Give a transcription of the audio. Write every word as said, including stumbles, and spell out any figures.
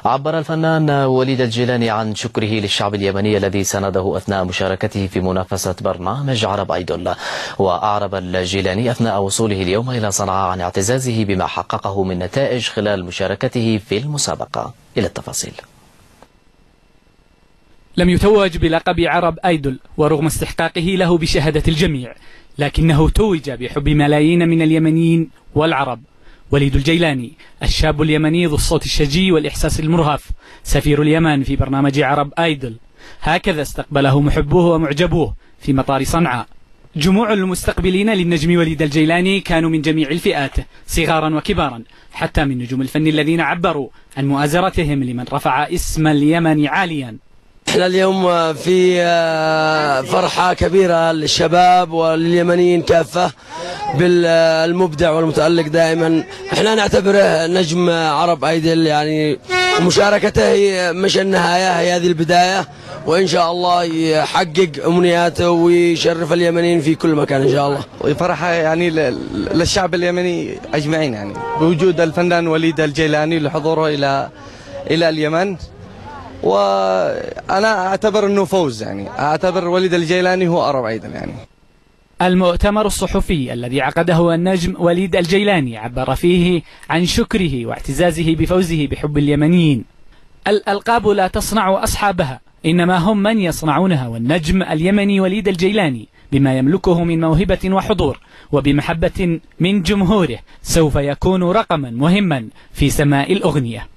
عبر الفنان وليد الجيلاني عن شكره للشعب اليمني الذي سانده أثناء مشاركته في منافسة برنامج عرب أيدول. وأعرب الجيلاني أثناء وصوله اليوم إلى صنعاء عن اعتزازه بما حققه من نتائج خلال مشاركته في المسابقة. إلى التفاصيل. لم يتوج بلقب عرب أيدول ورغم استحقاقه له بشهادة الجميع، لكنه توج بحب ملايين من اليمنيين والعرب. وليد الجيلاني الشاب اليمني ذو الصوت الشجي والإحساس المرهف، سفير اليمن في برنامج عرب أيدول، هكذا استقبله محبوه ومعجبوه في مطار صنعاء. جموع المستقبلين للنجم وليد الجيلاني كانوا من جميع الفئات صغارا وكبارا، حتى من نجوم الفن الذين عبروا عن مؤازرتهم لمن رفع اسم اليمن عاليا. احنا اليوم في فرحة كبيرة للشباب ولليمنيين كافة بالمبدع والمتألق دائما. احنا نعتبره نجم عرب أيدول، يعني مشاركته هي مش النهاية، هي هذه البداية، وإن شاء الله يحقق أمنياته ويشرف اليمنيين في كل مكان إن شاء الله. وفرحة يعني للشعب اليمني أجمعين، يعني بوجود الفنان وليد الجيلاني لحضوره إلى إلى اليمن، وأنا أعتبر أنه فوز، يعني أعتبر وليد الجيلاني هو عرب أيدول. يعني المؤتمر الصحفي الذي عقده النجم وليد الجيلاني عبر فيه عن شكره واعتزازه بفوزه بحب اليمنيين. الألقاب لا تصنع أصحابها، إنما هم من يصنعونها، والنجم اليمني وليد الجيلاني بما يملكه من موهبة وحضور وبمحبة من جمهوره سوف يكون رقما مهما في سماء الأغنية.